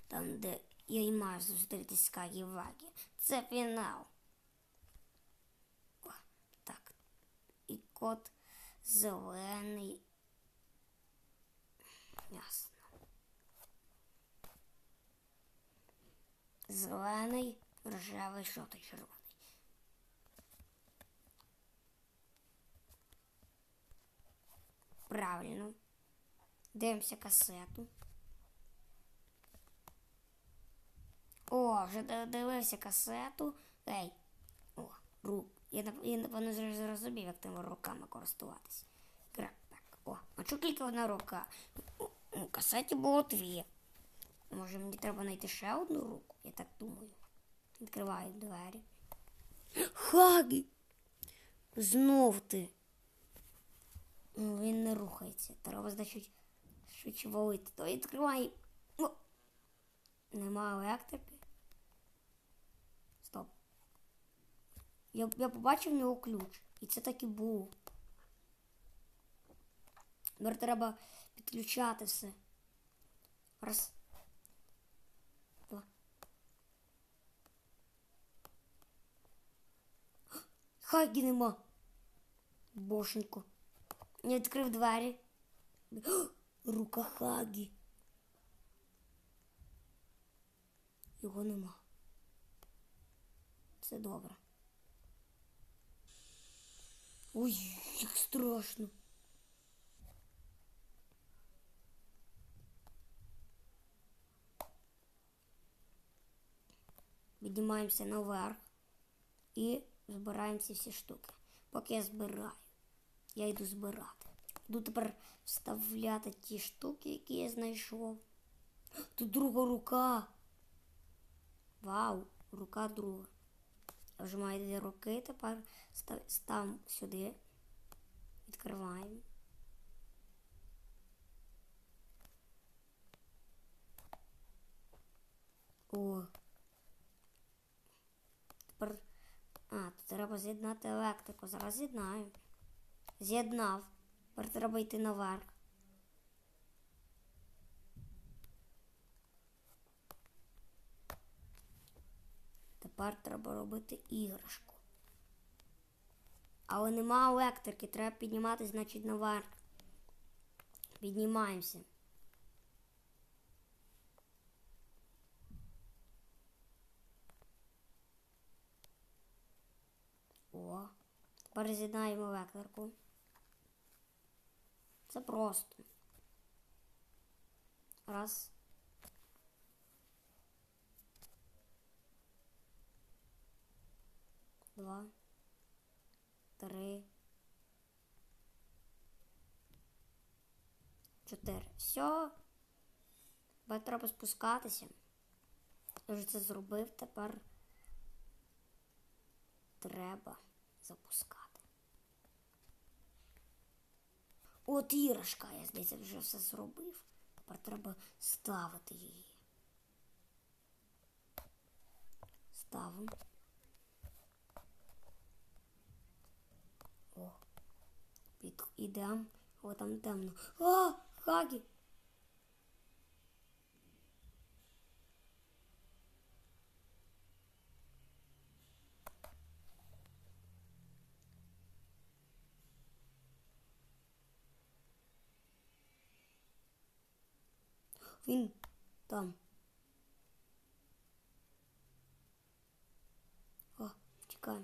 там, де я й маю зустрітись з Кагі-Вагі. Це фінал. О, так. І код зелений. Ясно. Зелений, рожевий, жовтий, червоний. Правильно. Дивимося касету. О, вже дивився касету. Ей. О, рук. Я напевно зрозумів, як тими руками користуватися. Так. О, а чого тільки одна рука? У касеті було дві. Може мені треба знайти ще одну руку? Я так думаю. Відкриваю двері. Хагі! Знов ти. Він не рухається. Треба, значить, швидше валити. То відкривай. О! Нема електрики. Стоп. Я побачив в нього ключ. І це так і було. Тепер треба підключати все. Раз. Два. Хагі нема. Бошенько. Я відкрив двері. Рука Хагі. Його нема. Це добре. Ой, як страшно. Піднімаємося наверх і збираємо ці всі штуки. Поки я збираю, я йду збирати. Буду тепер вставляти ті штуки, які я знайшов. Тут друга рука. Вау, рука друга. Я вже маю 2 руки, тепер ставимо сюди. Відкриваємо. О. Тепер... тут треба з'єднати електрику. Зараз з'єднаю. З'єднав. Тепер треба йти наверх. Тепер треба робити іграшку. Але нема електрики, треба підніматися, значить, наверх. Піднімаємося. О, тепер з'єднаємо електрику. Це просто. Раз. Два. 3. 4. Все. Тепер треба спускатися. Я вже це зробив, тепер треба запускати. От іграшка, я, здається, вже все зробив. Тепер треба ставити її. Ставимо. О, ідемо. О, там темно. О, Хагі! Він там. О, втікаємо.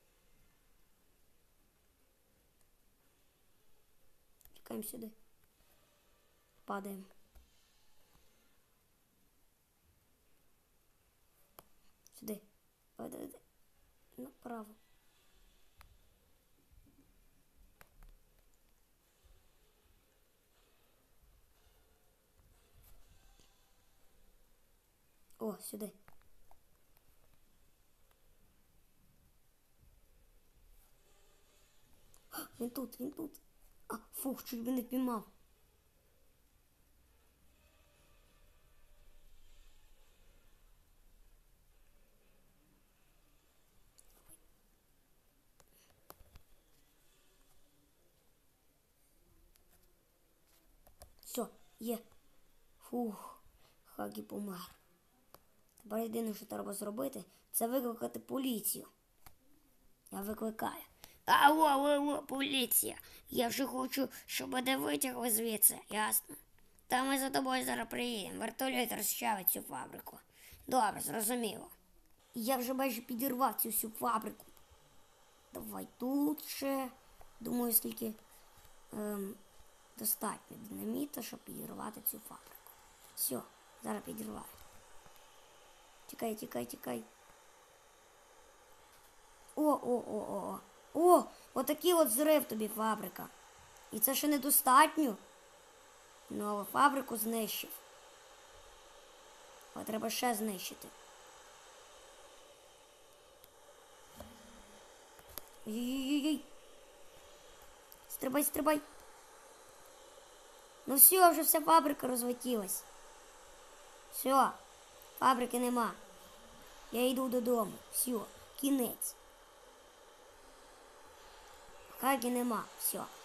Втікаємо сюди. Падаємо. Сюди. Падайте. Направо. О, сюди. Він тут, він тут. А, фух, чуть би не піймав. Все, є. Фух, Хагі помер. Тепер єдине, що треба зробити, це викликати поліцію. Я викликаю. Алло, поліція. Я вже хочу, щоб мене витягли звідси, ясно? Та ми за тобою зараз приїдемо. Вертольот розчавить цю фабрику. Добре, зрозуміло. Я вже майже підірвав цю всю фабрику. Давай тут ще. Думаю, скільки достатньо динаміта, щоб підірвати цю фабрику. Все, зараз підірваю. Тікай. О, отакий от зрив тобі фабрика. І це ще недостатньо. Ну, але фабрику знищив. Але треба ще знищити. Ой-ой-ой. Стрибай. Ну все, вже вся фабрика розлетілась. Все, фабрики нема. Я йду додому. Все, кінець. Хагі нема. Все.